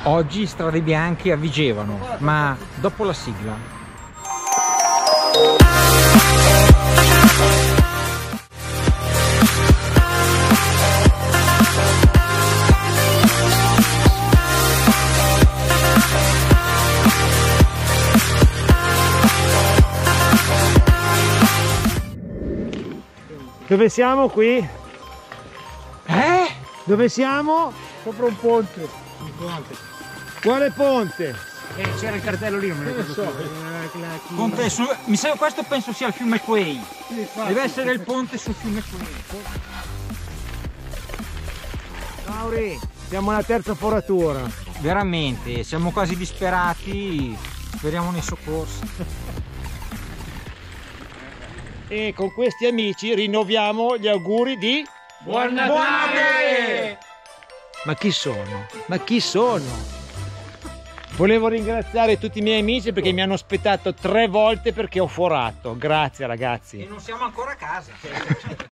Oggi strade bianche a Vigevano, ma dopo la sigla. Dove siamo qui? Dove siamo? Sopra un ponte. Quale ponte? C'era il cartello lì, non me lo so. Ponte mi sa questo penso sia il fiume Quay. Deve essere il ponte sul fiume Quay. Mauri, siamo alla terza foratura. Veramente, siamo quasi disperati. Speriamo nei soccorsi. E con questi amici rinnoviamo gli auguri di Buon Natale! Ma chi sono? Ma chi sono? Volevo ringraziare tutti i miei amici perché mi hanno aspettato 3 volte perché ho forato. Grazie ragazzi. E non siamo ancora a casa.